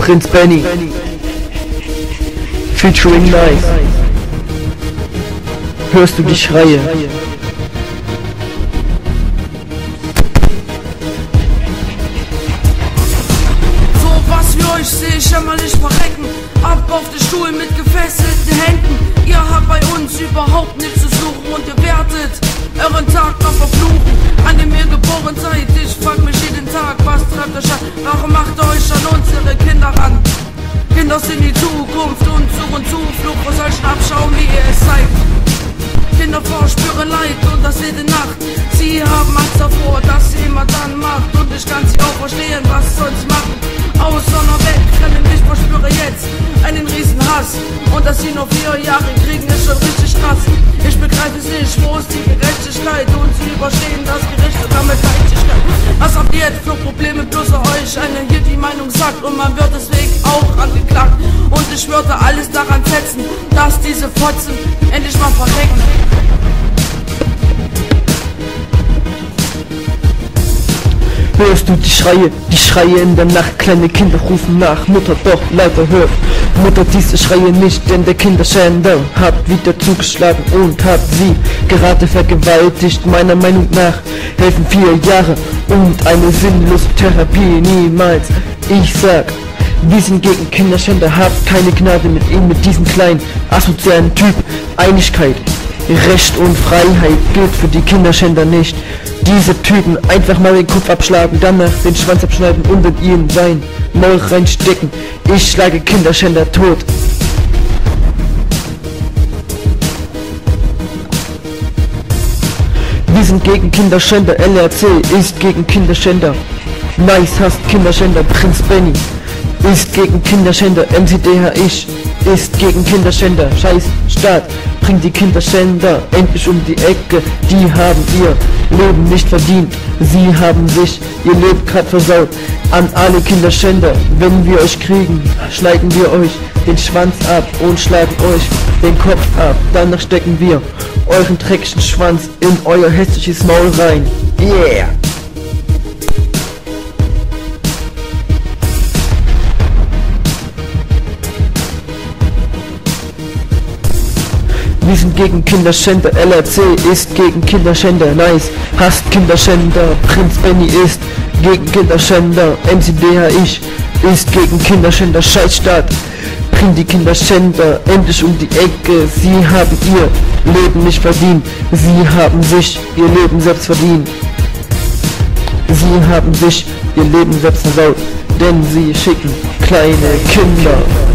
Prinz Benny featuring Nice. Hörst du die Schreie? So was wie euch seh ich jämmerlich verrecken. Ab auf den Stuhl mit gefesselten Händen. Ihr habt bei uns überhaupt nichts zu suchen und ihr werdet euren Tag noch verfluchen. An dem ihr geboren seid, ich frag mich jeden Tag, was treibt euch an? Warum macht ihr euch an unsere Kinder ran? Kinder sind die Zukunft und suchen Zuflucht vor solchen Abschaum, wie ihr es seid. Kinder verspüren Leid und das jede Nacht. Sie haben Angst davor, dass sie jemand dann macht. Und ich kann sie auch verstehen, was sonst machen. Aus so einer Welt rennen, ich verspüre jetzt einen riesen Hass. Und dass sie noch 4 Jahre kriegen, ist schon richtig krass. Ich begreife es nicht, wo ist die Gerechtigkeit? Und sie überstehen das Gericht und damit Leichtigkeit. Was habt ihr jetzt für Probleme, bloß euch einer hier die Meinung sagt? Und man wird deswegen auch angeklagt. Und ich würde alles daran setzen, dass diese Fotzen endlich mal verrecken. Hörst du die Schreie in der Nacht? Kleine Kinder rufen nach Mutter, doch leider hört Mutter diese Schreie nicht, denn der Kinderschänder hat wieder zugeschlagen und hat sie gerade vergewaltigt. Meiner Meinung nach helfen 4 Jahre und eine sinnlose Therapie niemals. Ich sag, wir sind gegen Kinderschänder, habt keine Gnade mit ihm, mit diesem kleinen asozialen Typ. Einigkeit, Recht und Freiheit gilt für die Kinderschänder nicht. Diese Typen einfach mal den Kopf abschlagen, danach den Schwanz abschneiden und in ihren sein Maul reinstecken. Ich schlage Kinderschänder tot. Wir sind gegen Kinderschänder, LRC ist gegen Kinderschänder. Nice hasst Kinderschänder, Prinz Benny ist gegen Kinderschänder, MCDH ich ist gegen Kinderschänder. Scheiß Staat, bringt die Kinderschänder endlich um die Ecke. Die haben ihr Leben nicht verdient, sie haben sich ihr Leben grad versaut. An alle Kinderschänder, wenn wir euch kriegen, schneiden wir euch den Schwanz ab und schlagen euch den Kopf ab. Danach stecken wir euren dreckigen Schwanz in euer hässliches Maul rein. Yeah! Wir sind gegen Kinderschänder, LRC ist gegen Kinderschänder, Nice hasst Kinderschänder, Prinz Benny ist gegen Kinderschänder, MCDH ich ist gegen Kinderschänder, Scheißstaat, bringt die Kinderschänder endlich um die Ecke. Sie haben ihr Leben nicht verdient, sie haben sich ihr Leben selbst verdient. Sie haben sich ihr Leben selbst versaut, denn sie schicken kleine Kinder